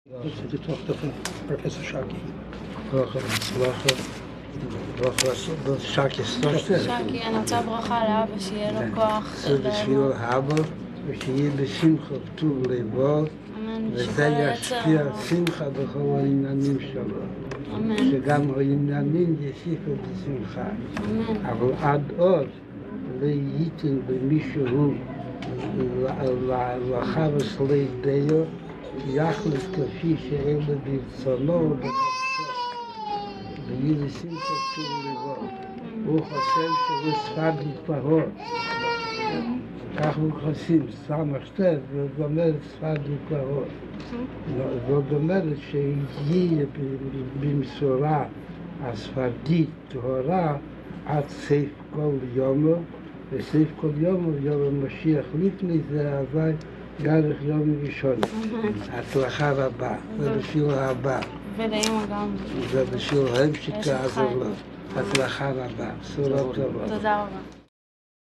Das ist die Tochter von Professor Sharkey. שרקי, שקי, אני רוצה ברכה לאבא, שיהיה לו כוח. זה בשביל האבא, ושיהיה בשמחה וטוב לבו, וזה ישפיע שמחה בכל העניינים שלו. שגם העניינים יוסיפו בשמחה. אבל עד עוד לא ייתן למישהו לחבס לידיו, יחליט כפי שאלה ברצונו, ויהיה שמחה טוב לבו. הוא חושב שהוא שפת להתפהות. כך הוא חושב, סמ"ך, זאת אומרת שפת להתפהות. זאת אומרת שיהיה במשורה הספרדית טהורה עד סוף כל יום, וסוף כל יום המשיח לפני זה, אבל דרך יום ראשון. הצלחה רבה, זה בשביל הבא. ולאמא גם. זה בשביל ההמשך לעזור לו. הצלחה רבה, בשורות טובות. תודה רבה.